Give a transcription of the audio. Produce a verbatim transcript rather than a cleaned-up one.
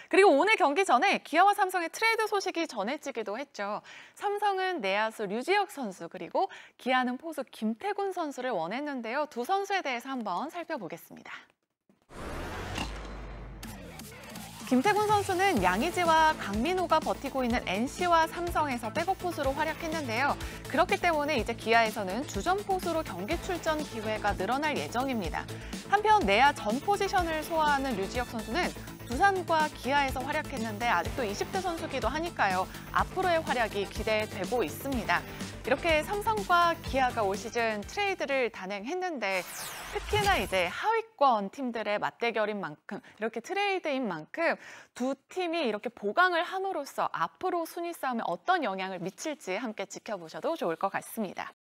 그리고 오늘 경기 전에 기아와 삼성의 트레이드 소식이 전해지기도 했죠. 삼성은 내야수 류지혁 선수 그리고 기아는 포수 김태군 선수를 원했는데요. 두 선수에 대해서 한번 살펴보겠습니다. 김태군 선수는 양의지와 강민호가 버티고 있는 엔씨와 삼성에서 백업 포수로 활약했는데요. 그렇기 때문에 이제 기아에서는 주전 포수로 경기 출전 기회가 늘어날 예정입니다. 한편 내야 전 포지션을 소화하는 류지혁 선수는 두산과 기아에서 활약했는데 아직도 이십 대 선수기도 하니까요. 앞으로의 활약이 기대되고 있습니다. 이렇게 삼성과 기아가 올 시즌 트레이드를 단행했는데 특히나 이제 하위권 팀들의 맞대결인 만큼 이렇게 트레이드인 만큼 두 팀이 이렇게 보강을 함으로써 앞으로 순위 싸움에 어떤 영향을 미칠지 함께 지켜보셔도 좋을 것 같습니다.